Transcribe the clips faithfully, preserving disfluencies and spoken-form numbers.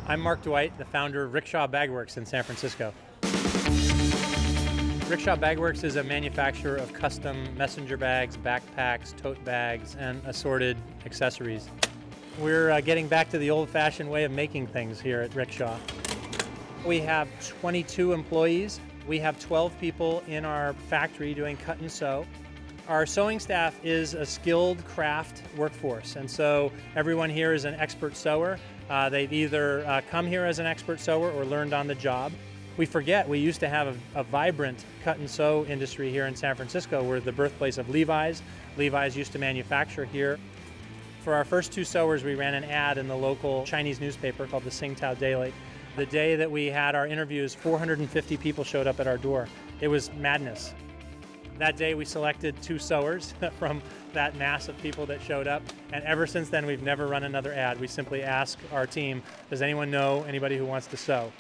I'm Mark Dwight, the founder of Rickshaw Bagworks in San Francisco. Rickshaw Bagworks is a manufacturer of custom messenger bags, backpacks, tote bags, and assorted accessories. We're uh, getting back to the old-fashioned way of making things here at Rickshaw. We have twenty-two employees. We have twelve people in our factory doing cut and sew. Our sewing staff is a skilled craft workforce, and so everyone here is an expert sewer. Uh, they've either uh, come here as an expert sewer or learned on the job. We forget we used to have a, a vibrant cut and sew industry here in San Francisco. We're the birthplace of Levi's. Levi's used to manufacture here. For our first two sewers, we ran an ad in the local Chinese newspaper called the Singtao Daily. The day that we had our interviews, four hundred fifty people showed up at our door. It was madness. That day we selected two sewers from that mass of people that showed up, and ever since then we've never run another ad. We simply ask our team, does anyone know anybody who wants to sew?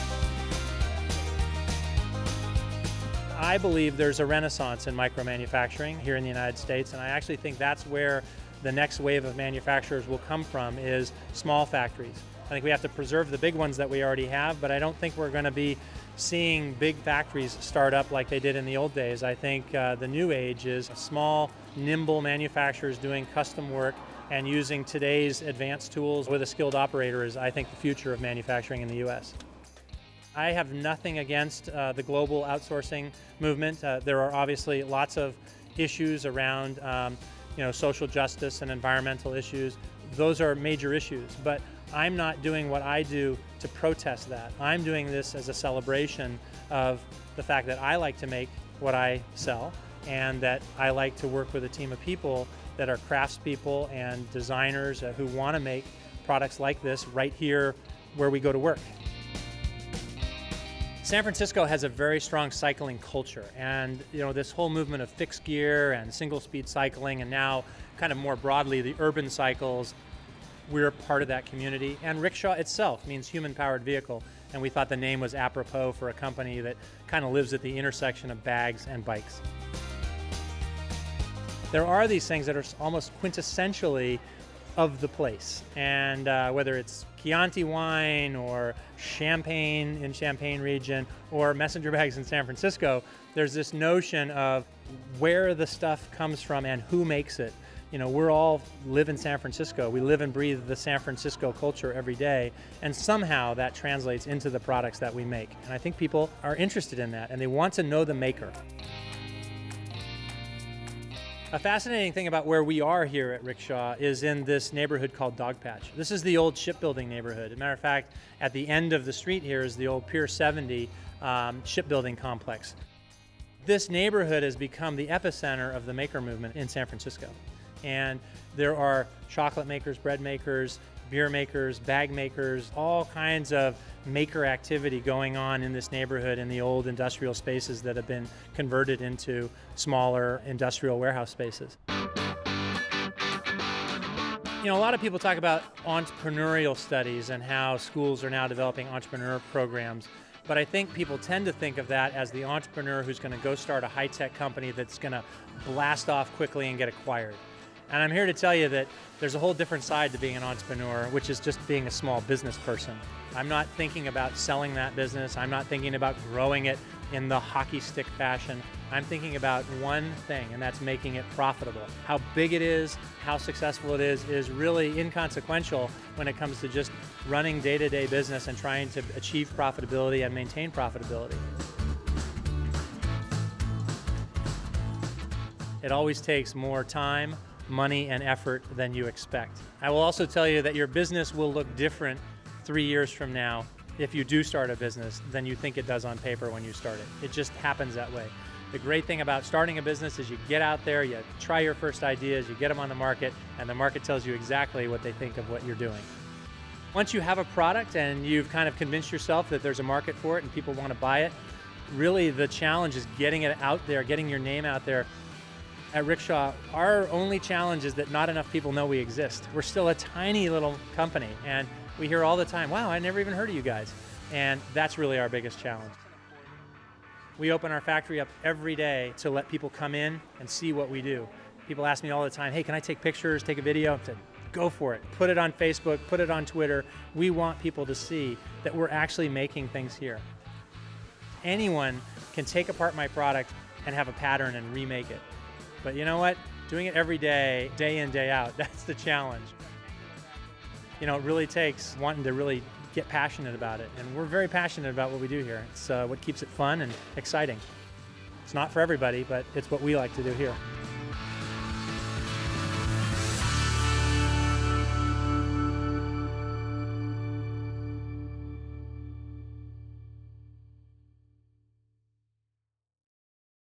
I believe there's a renaissance in micro-manufacturing here in the United States, and I actually think that's where the next wave of manufacturers will come from, is small factories. I think we have to preserve the big ones that we already have, but I don't think we're going to be seeing big factories start up like they did in the old days. I think uh, the new age is small, nimble manufacturers doing custom work and using today's advanced tools with a skilled operator is, I think, the future of manufacturing in the U S. I have nothing against uh, the global outsourcing movement. Uh, there are obviously lots of issues around um, you know, social justice and environmental issues. Those are major issues, but I'm not doing what I do to protest that. I'm doing this as a celebration of the fact that I like to make what I sell, and that I like to work with a team of people that are craftspeople and designers uh, who want to make products like this right here where we go to work. San Francisco has a very strong cycling culture, and you know, this whole movement of fixed gear and single speed cycling, and now kind of more broadly the urban cycles, we're part of that community. And rickshaw itself means human-powered vehicle, and we thought the name was apropos for a company that kind of lives at the intersection of bags and bikes. There are these things that are almost quintessentially of the place, and uh, whether it's Chianti wine or champagne in Champaign region or messenger bags in San Francisco, there's this notion of where the stuff comes from and who makes it. You know, we're all live in San Francisco. We live and breathe the San Francisco culture every day, and somehow that translates into the products that we make. And I think people are interested in that, and they want to know the maker. A fascinating thing about where we are here at Rickshaw is in this neighborhood called Dogpatch. This is the old shipbuilding neighborhood. As a matter of fact, at the end of the street here is the old Pier seventy um, shipbuilding complex. This neighborhood has become the epicenter of the maker movement in San Francisco. And there are chocolate makers, bread makers, beer makers, bag makers, all kinds of maker activity going on in this neighborhood in the old industrial spaces that have been converted into smaller industrial warehouse spaces. You know, a lot of people talk about entrepreneurial studies and how schools are now developing entrepreneur programs. But I think people tend to think of that as the entrepreneur who's going to go start a high-tech company that's going to blast off quickly and get acquired. And I'm here to tell you that there's a whole different side to being an entrepreneur, which is just being a small business person. I'm not thinking about selling that business. I'm not thinking about growing it in the hockey stick fashion. I'm thinking about one thing, and that's making it profitable. How big it is, how successful it is, is really inconsequential when it comes to just running day-to-day business and trying to achieve profitability and maintain profitability. It always takes more time, money, and effort than you expect. I will also tell you that your business will look different three years from now if you do start a business than you think it does on paper when you start it. It just happens that way. The great thing about starting a business is you get out there, you try your first ideas, you get them on the market, and the market tells you exactly what they think of what you're doing. Once you have a product and you've kind of convinced yourself that there's a market for it and people want to buy it, really the challenge is getting it out there, getting your name out there. At Rickshaw, our only challenge is that not enough people know we exist. We're still a tiny little company, and we hear all the time, wow, I never even heard of you guys. And that's really our biggest challenge. We open our factory up every day to let people come in and see what we do. People ask me all the time, hey, can I take pictures, take a video? I said, go for it. Put it on Facebook, put it on Twitter. We want people to see that we're actually making things here. Anyone can take apart my product and have a pattern and remake it. But you know what? Doing it every day, day in, day out, that's the challenge. You know, it really takes wanting to really get passionate about it. And we're very passionate about what we do here. It's uh, what keeps it fun and exciting. It's not for everybody, but it's what we like to do here.